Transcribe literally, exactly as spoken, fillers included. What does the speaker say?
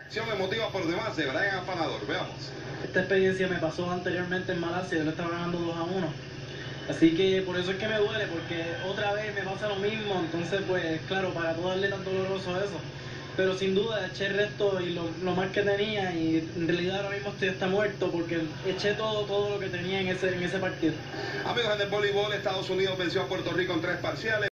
Emotiva por demás de Brian Afanador. Veamos. Esta experiencia me pasó anteriormente en Malasia, yo le estaba ganando dos a uno. Así que por eso es que me duele, porque otra vez me pasa lo mismo. Entonces, pues claro, para todo atleta es doloroso eso. Pero sin duda eché el resto y lo, lo más que tenía, y en realidad ahora mismo estoy hasta muerto porque eché todo, todo lo que tenía en ese, en ese partido. Amigos, en el voleibol, Estados Unidos venció a Puerto Rico en tres parciales.